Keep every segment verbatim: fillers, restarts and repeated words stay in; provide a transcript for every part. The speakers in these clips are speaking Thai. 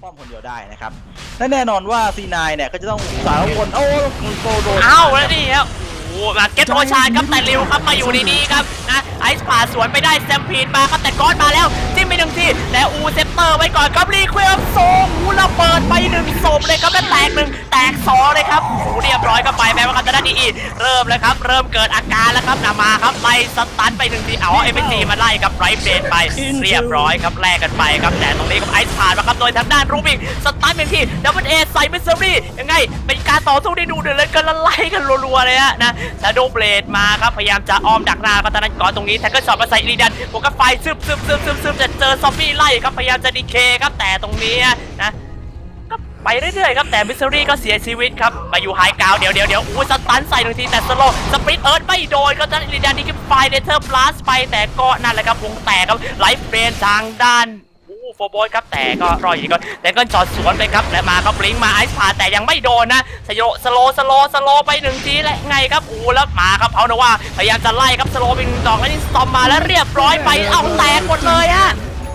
ป้อมคนเดียวได้นะครับและแน่นอนว่า ซี ไนน์ เนี่ยก็จะต้องสารวนโอ้โกโดนอ้าวแล้วนี่ครับโอ้มาเก็ตโอชานครับแต่ริวครับมาอยู่ในนี้ครับนะไอซ์ผ่าสวนไปได้แซมพีนมาครับแต่ก้อนมาแล้วจิ้มไปหนึ่งทีแต่อูเซปเตอร์ไว้ก่อนครับรีเควลโซหูระเบิดไปหนึ่งศพเลยครับและแตกหนึ่งแตกสองเลยครับโอ้เรียบร้อยครับไปแม้ว่ากันจะได้ดีอีเริ่มแล้วครับเริ่มเกิดอาการแล้วครับนามาครับไล่สตันไปหนึ่งทีเอาเอฟซีมาไล่กับไรเบนไปเรียบร้อยครับแลกกันไปครับแต่ตรงนี้กับไอซ์ผ่านมาครับโดยทางด้านรูบิกสตันเป็นทีดับเบิลเอใส่มิสซิรี่ยังไงเป็นการต่อสู้ที่ดูเดือดเลยกันละไล่กันรัวๆเลยฮะนะชาโดว์เบลดมาครับพยายามจะอ้อมดักหน้าพัฒนาก่อนตรงนี้แท็กเกิลช็อตมาใส่รีดันบวกกับไฟซึมซึมซึมซึมซึมจะเจอซอมบี้ไล่ครับพยายามจะดีเคครับแต่ตรงนี้นะก็ไปเรื่อยๆครับแต่มิสซิรี่ก็เสียชีวิตครับไปอยู่ไฮกราวเดี๋ยวเดี๋ยวเดี๋ยวอู้สตันใส่หนึ่งทีแต่สโลสปริตเอิร์ธไม่โดนก็จะรีดันนี่คือไฟเดเทอร์พลัสไปแต่ก็นั่นแหละครับวงแตกครับไลฟ์เบรนทางด้านโฟร์บอยครับแต่ก็รออยู่ก่อนแต่ก็จอดสวนไปครับและมาครับลิงมาไอซ์พาแต่ยังไม่โดนนะสโลสโลสโลสโลไปหนึ่งทีและไงครับอู้แล้วมาครับเอาหน่าว่าพยายามจะไล่ครับสโลเป็นดอกแล้วนี่สตอมมาแล้วเรียบร้อยไปเอาแตกหมดเลยฮะ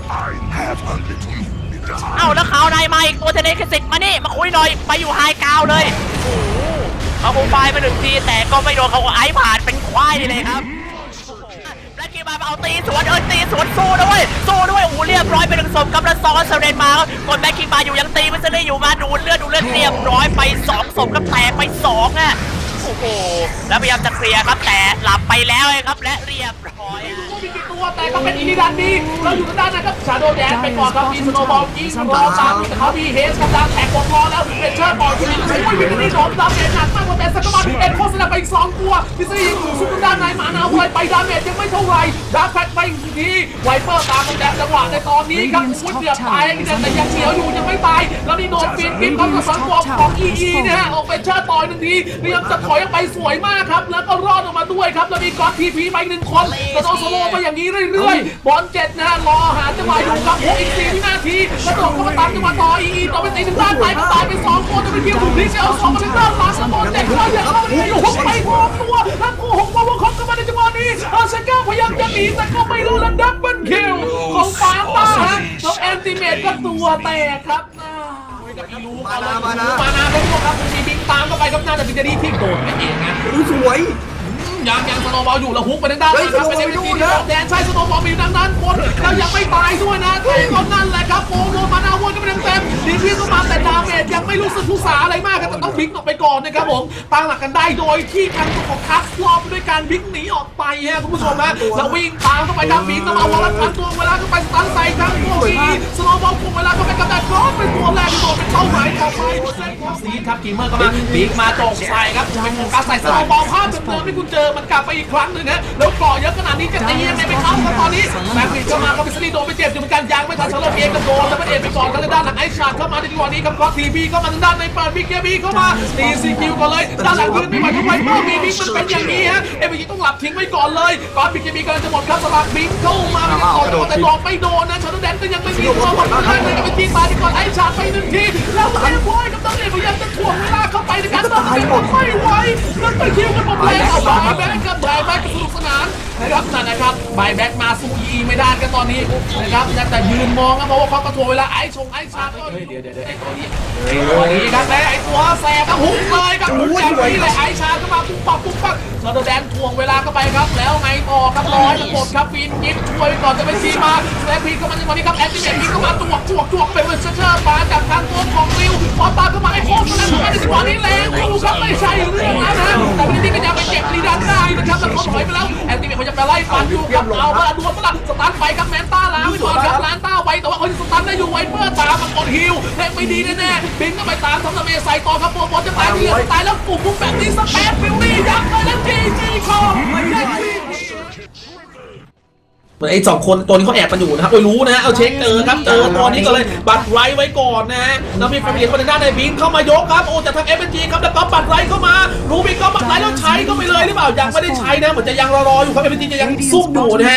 เอาแล้วเขาได้มาอีกตัวเทเนคสิกมานี่มาคุยหน่อยไปอยู่ไฮกราวเลยโอ้เขาโมไฟมาหนึ่งทีแต่ก็ไม่โดนเขาไอซ์ผ่านเป็นควายเลยครับแบล็กกี้มาเอาตีสวนเออตีสวนสู้ด้วยสู้ด้วยโอ้เรียบร้อยไปหนึ่งศพกับแล้วซ้อนเซเรนมาคนแบล็กกี้มาอยู่ยังตีไม่ได้อยู่มาดูเลือดดูเลือดเรียบร้อยไปสองศพกับแตกไปสองอ่ะโอ้โหแล้วพยายามจะเคลียร์ครับแต่หลับไปแล้วครับและเรียบร้อยมีกี่ตัวแต่ก็เป็นอินิดันดีเราอยู่ด้านนั้นครับชาโดว์แดนไปก่อนครับมีสโนว์บอลยิงรอตามมีเขามีเฮสกับดาวแท็กบอลรอแล้วเป็นเชิร์บอลยิงโอ้ยวินนี่โดนดาเมจหนักมากกว่าแต่สักมาเอ็นโคสลับไปอีกสองตัวพิซซี่ยิงสุดด้านในหมานาไวไปดาเมจยังไม่เท่าไหร่ดาร์คแฟตไปอีกทีไวเปอร์ตามมันแดงจังหวะในตอนนี้ครับอุ้ยเดือดตายแต่ยังเฉียวอยู่ยังไม่ตายแล้วนี่โดนปีนปีนเขากับสังตัวของอีอีนะฮะออกไปเชิร์ต่อยหนึ่งทีพยายามจะถอยออกไปสวยมากครับแล้วก็รอดออกมาด้วยครับแล้วมีก๊อตทีพีไปหนึ่งคนก็ต้องโซโล่ไปอย่างนี้เรื่อยๆบอลเจ็ดนะฮะรอหาจังหวะอยู่ครับอีกสี่วินาทีแล้วตกก็มาตามจังหวะต่ออีอีต่อไปตีถึงด้านไปก็ตายไปสองคนจะไปคิวถูกดิเชลสองมาถึงด้านหลังแล้วบอลเจ็ดก็ยังเข้าไปอยู่หุบไปพร้อมตัวทั้งคู่หกมาว่าครบกันมาในจังหวะนี้อาเซก้าพยายามจะหนีแต่ก็ไม่รู้แล้วดับเบิลคิวของฟาต้าฮะแล้วแอนติเมตก็ตัวแตกครับมานามานามานาครับทุกคนครับมีบิ๊กตามเข้าไปครับน่าจะเป็นจะดีที่โดดไม่เองนะสวยยังยังสโนว์บอลอยู่แล้วฮุกไปด้านด้านครับไม่ได้ไปตีแดนใช่สโนว์บอลมีด้านด้านบนแล้วยังไม่ตายด้วยนะแต่ก็นั่นแหละครับโมโมมานาวนก็ไม่เต็มดีพีก็มาแต่ดาเมจยังไม่รู้สึกทุสาอะไรมากครับแต่ต้องบิ๊กออกไปก่อนนะครับผมตั้งหลักกันได้โดยที่ทางตัวของคัสลอมด้วยการบิ๊กหนีออกไปฮะคุณผู้ชมนะแล้ววิ่งตามเข้าไปทางบิ๊กแล้วมาวอลลันตัวเวลาเข้าไปสตันใส่ทั้งตัวอีสโนว์บอลคุมเวลาเข้าไปกับแต่ครอสเป็นตัวแรกที่โดนเป็นเป้าหมายต่อไปเส้นของสีครับกีเมอร์ก็มาบิ๊กมาตรงใส่ครับจะเป็นการใส่สโนว์บอลภาพเดิมๆที่คุณเจอมันกลับไปอีกครั้งหนึ่งนะแล้วก่อเยอะขนาดนี้จะตียังไงไปเข้ากันตอนนี้แบ็คลิก็มาครับมิสซิลี่โดนไปเจ็บอยู่เหมือนกันยังไม่ทันชาร์ลเองก็โดนแล้วมันเอ็นไปก่อนกันเลยด้านหลังไอชาร์ดเข้ามาในจังหวะนี้ครับก็ทีบีเข้ามาทางด้านในเปิดบิ๊กเกียร์บีเข้ามาตีซีคิวก่อนเลยด้านหลังยืนไม่ไหวทุกไวเปอร์มีบิ๊กมันเป็นอย่างนี้ฮะเอ็มบีต้องหลับทิ้งไว้ก่อนเลยก่อนบิ๊กเกียร์บีกำลังจะหมดครับสลับบิ๊กเข้ามาไม่ได้ต่อแต่โดนไม่โดนนะชาร์ลแดนก็ยังไม่มีตัวหมดเลยเลยก็ไปทีมาดีก่อนไอชาร์ดไปหนึ่งทีแล้วไอ้บอยกับต้องเอ็มพยายามจะถ่วงเวลาเข้าไปในการต่อสู้ไม่ไหวแล้วไปคิวกันหมดเลยเอาบายแบ็คกับบายแบ็คสนุกสนานนะครับนั่นนะครับบายแบ็คมาสู้อีไม่ได้กันตอนนี้นะครับแต่ยืนมองนะเพราะว่าเขากระโถเวลาไอ้ชงไอ้ชาร์เฮ้ยเดี๋ยวเดี๋ยวไอ้ตัวนี้ไอ้ตัวนี้ครับแม่ไอ้ตัวแสบก็หุบเลยครับหุบแบบนี้เลยไอ้ชาร์ก็มาปุ๊บปั๊บปุ๊บปั๊บชาร์แดนทวงเวลาเข้าไปครับแล้วไงต่อครับร้อยจะหมดครับฟินยิบช่วยก่อนจะไปชีมาแลพีก็มาในวันนี้ครับแอนติเมตพีก็มาจวกจวกจวกเป็นเวอร์เชอร์มาจากทางตัวของริวพอตามเข้ามาไอ้โคตรมาแล้วในจังหวะนี้แรงดูครับไม่ใช่เรื่องแล้วนะแต่วันนี้ก็ยังไปเก็บลีดันได้นะครับแต่เขาถอยไปแล้วแอนติเมตเขาจะไปไล่ฟันอยู่กับเอามาดวลฝรั่งสตาร์ทไปครับแมนต้าล้างไปก่อนครับล้านต้าไว้แต่ว่าเขาจะสตาร์ทได้อยู่ไวเปอร์ตามมากดฮิลแทงไม่ดีแน่ๆบินก็ไปตามทำดาเมจใส่ต่อครับโปรบอลจะตายเรียบตายแล้วปุ่มปุ๊บแบบนี้สเปซฟิลลี่ยัดไปแล้วจีจีคอไม่ได้เหมือนไอ้สองคนตัวนี้เขาแอบกันอยู่นะครับโดยรู้นะเอาเช็คเจอครับเจอตัวนี้ก็เลยบัตรไรไว้ก่อนนะแล้วมีแฟมิลี่คนด้านในบินเข้ามายกครับโอ้จากทาง เอฟ เอ็น จี ครับแล้วก็บัตรไรเข้ามารูบิกก็บัตรไรแล้วใช้ก็ไปเลยหรือเปล่ายังไม่ได้ใช้นะเหมือนจะยังรอๆอยู่ครับ เอฟ เอ็น จี จะยังซุ่มอยู่นะฮะ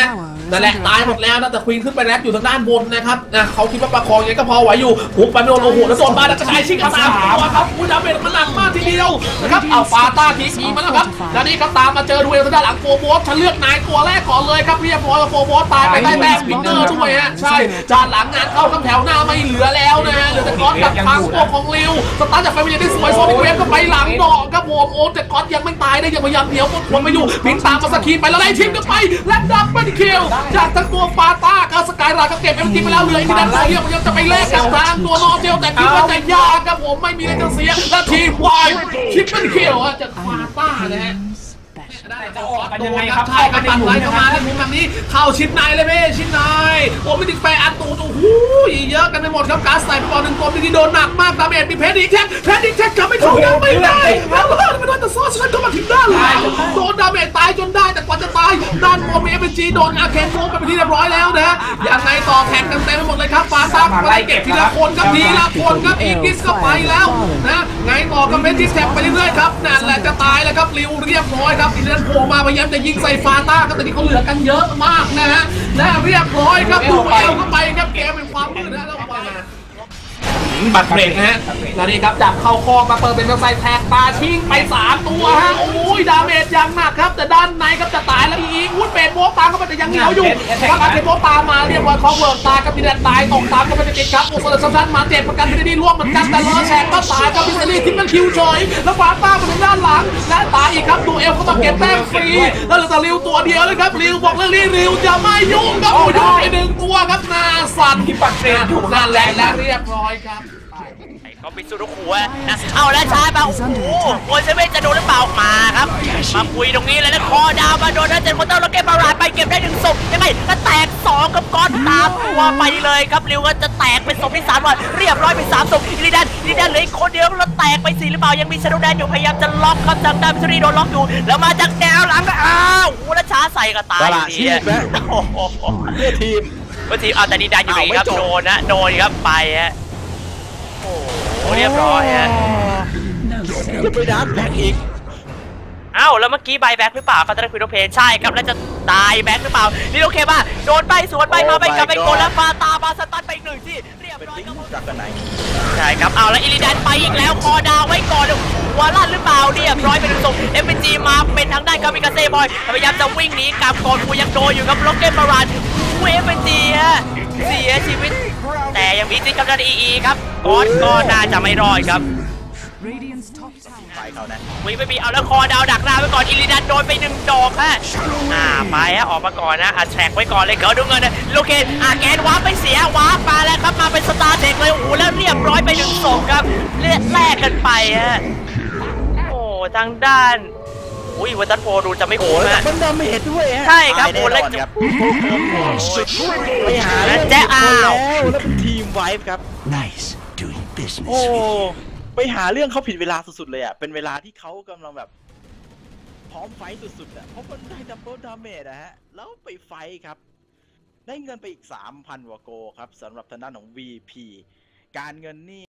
นั่นแหละตายหมดแล้วนะแต่ควีนขึ้นไปแรปอยู่ทางด้านบนนะครับนะเขาคิดว่าประคองยังไงก็พอไหวอยู่หุบไปไม่โดนโอ้โหแล้วโดนมาแล้วกระจายชิงกันสามตัวครับอุ้ยดาเมจมันหนักมากทีเดียวนะครับเอาฟาต้าทีมีมาแล้วครับแล้วนี่ก็ตามมาเจอดูเอลทางด้านหลังโฟร์โบสฉันเลือกนายตัวแรกก่อนเลยครับเรียบร้อยโฟร์โบสตายไปได้แต้มวินเนอร์ด้วยฮะใช่จานหลังงานเข้าทั้งแถวหน้าไม่เหลือแล้วนะฮะเหลือแต่ก๊อตกับทางพวกของริวสตาร์ทจากไฟมันยังได้สวยโซนิกเวฟก็ไปหลังดอกครับผมโอ้แต่ก๊อตยังไม่ตายได้ยังพยายามเหนียวคนมาอยู่พิงตามมาสกีไปแล้วไล่ทีมกันไปและดับเบิลคิลจากทั้งตัวฟาต้ากับสกายราก็เก็บเอ็มจีไปแล้วเหลืออีกด้านโซเดียมยังจะไปแลกกับทางตัวนอเจลแต่คิดว่าจะยากครับผมไม่มีอะไรจะเสียและทีมวายคิปเปิลคิลจากฟาต้านะฮะจะออกกันยังไงครับใช่กันตัดไล่เข้ามาแล้วมุมแบบนี้เข้าชิดในเลยเว้ชิดในโอ้ไม่ติดแปะอัดตูตูหูเยอะกันไปหมดครับการใส่บอลหนึ่งตัวที่โดนหนักมากดาเมจมีเพชรอีกแท็กเพชรอีกแท็กกลับไม่ถูกยังไม่ได้แล้วไม่โดนแต่ซอสฉันก็มาถึงด้านหลังโดนดาเมจตายจนได้แต่กว่าจะตายด้านบนมีเอฟจีโดนอาเคนโมไปเป็นที่เรียบร้อยแล้วนะยังไงต่อแท็กกันเต็มไปหมดเลยครับฟาซ่าไปเก็บทีละคนครับทีละคนครับอีกิสก็ไปแล้วนะไงต่อกับเมทิสแท็กไปเรื่อยๆครับนั่นแหละจะตายแล้วครับริวเรียบร้อยครับอีเดนโผล่มาพยายามจะยิงใส่ฟาต้าก็แต่นี่เขาเหลือกันเยอะมากนะฮะและเรียบร้อยครับดูเอลเข้าไปครับเกมเป็นความมืดนะแล้วไปบัตรเบรกนะฮะแล้วนี่ครับจับเข้าคอมาเปิดเป็นกระไซแทกตาชิงไปสามตัวฮะโอ้ยดาเมจยังหนักครับแต่ด้านในครับจะตายแล้วอีกวุ้นเบรกโบตามเข้าไปแต่ยังเหนียวอยู่ว่าการเทโบตามมาเรียบร้อยคอเวิร์กตายกับพิเดนตายตกตามก็ไม่ติดครับโอ้โหสั้นๆมาเจ็บประกันพิเดนร่วงเหมือนกันแต่ล้อแฉกก็ตายกับพิเดนที่มันคิวเฉยแล้วฟาต้ามาถึงด้านหลังและตายอีกครับดูเอลเขาต้องเก็บแต้มฟรีแล้วเหลือแต่ริวตัวเดียวเลยครับริวบอกเรื่องนี้ริวจะไม่ยุ่งครับโอ้ยไปหนึ่งตัวครับนาสั่นที่ปัดเฟรนอยู่นั่นแหละและเรียบร้อยครับก็ไปสู้ทุกหัวนะเอาแล้วชาร์จมาโอ้โหโอเซเว่นจะโดนหรือเปล่ามาครับมาคุยตรงนี้เลยนะคอดาวมาโดนนะเจนโคเตอร์แล้วเก็บบาราไปเก็บได้หนึ่งศพยังไงก็แตกสองกับก้อนตามตัวไปเลยครับริวก็จะแตกเป็นศพที่สามวันเรียบร้อยเป็นสามศพอิริดันอิริดันเหลืออีกคนเดียวแล้วแตกไปสี่หรือเปล่ายังมีชาโดว์แดนอยู่พยายามจะล็อกครับจากดามิทรีโดนล็อกอยู่แล้วมาจากแนวหลังก็อ้าวโอ้แล้วช้าใส่ก็ตายทีโอ้โหเพื่อทีมเพื่อทีมเอาแต่ดีดันอยู่ครับโดนนะโดนครับไปฮะโอ้เรียบร้อยฮะจะไปดับแบ็กอีกอ้าวแล้วเมื่อกี้ใบแบ็กหรือเปล่าเขาจะได้คุยโดเพใช่ครับแล้วจะตายแบ็กหรือเปล่านี่โอเคป่ะโดนไปสวนไปมาไปกลับไปโกนแล้วฟาตามาสตันไปอีกหนึ่งที่เรียบร้อยครับจากกันไหนใช่ครับเอาแล้วอิริดันไปอีกแล้วคอดาวไว้ก่อนหัวลั่นหรือเปล่าเรียบร้อยเป็นส่งเอฟจีมาเป็นทางด้านคามิกาเซ่บอยพยายามจะวิ่งหนีกลับก่อนกูยังโดนอยู่ครับล็อกเก็ตบารานเอฟจีฮะเสียชีวิตแต่ยังมีจิตกับด้านอีครับก้อนก็น่าจะไม่รอดครับไปเขานะวิ่งไปมีเอาแล้วคอดาวดักหน้าไว้ก่อนอิริดันโดนไปหนึ่งดอกฮะอ่าไปฮะออกมาก่อนนะอัดแทร็กไว้ก่อนเลยเกิดดูเงินนะโลเคอ่าแกนวาร์ปไปเสียวาร์ปมาแล้วครับมาเป็นสตาร์เทคเลยโอ้โหแล้วเรียบร้อยไปหนึ่งศพครับเลือดแลกกันไปฮะโอ้ทางด้านอุ้ยวัตันโฟดูจะไม่โหดนะมันดาเมจด้วยฮะใช่ครับโหดแล้วไปหาแล้วแจ๊อ้าวแล้วเป็นทีมไวฟ์ครับ Nice doing business โอ้ไปหาเรื่องเขาผิดเวลาสุดๆเลยอ่ะเป็นเวลาที่เขากำลังแบบพร้อมไฟสุดๆอ่ะเพราะมันได้ดับเบิลดาเมจนะฮะแล้วไปไฟครับได้เงินไปอีก สามพัน กว่าโกครับสำหรับทางด้านของ วี พี การเงินนี่